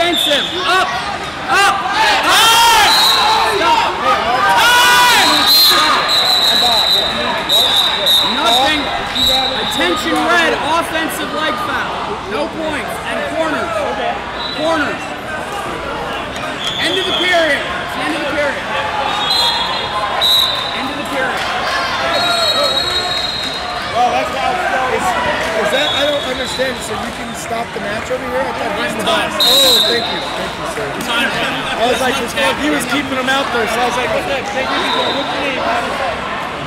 Offensive. Up. Up. Time. Stop. Time. Stop. Nothing. Attention red. Offensive leg foul. No points. And corners. Corners. End of the period. It's the end of the period. End of the period. Well, that's how it's is that, I don't understand, so you can stop the match over here? I thought he's the boss. Oh, thank you, sir. I was like, he was keeping him out there, so I was like, what's that? Thank you, what's your name?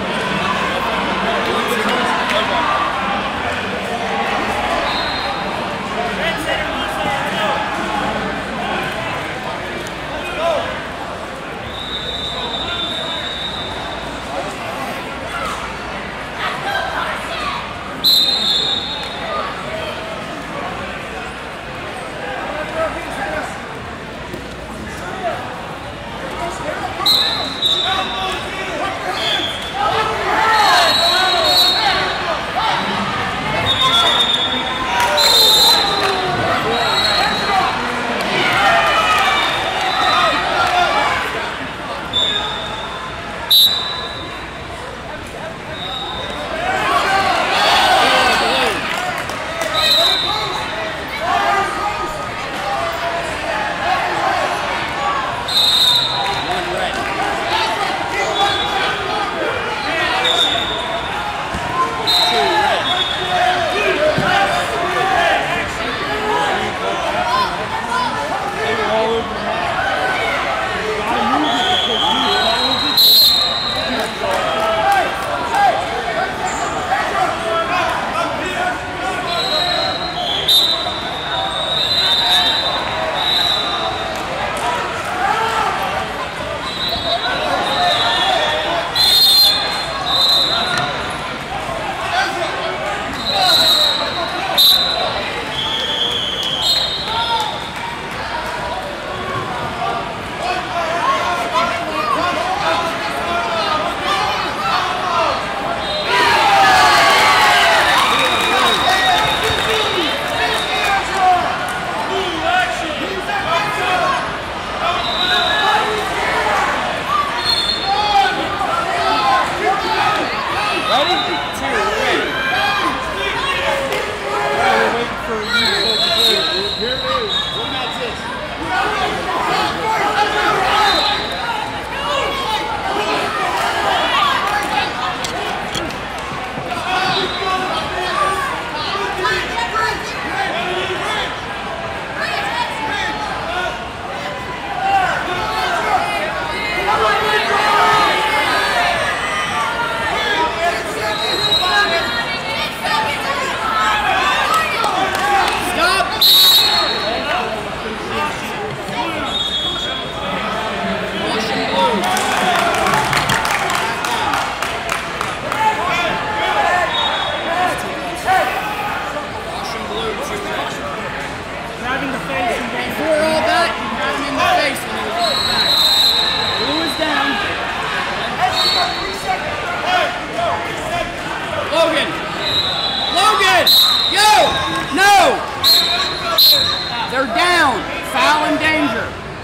They're down. Foul and danger.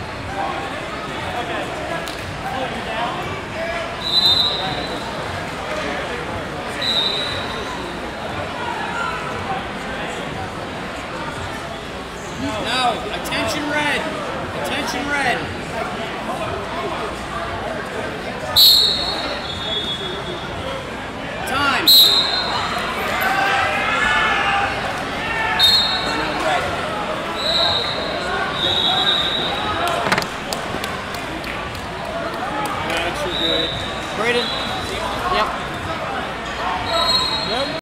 No. Attention red. Attention red. Time.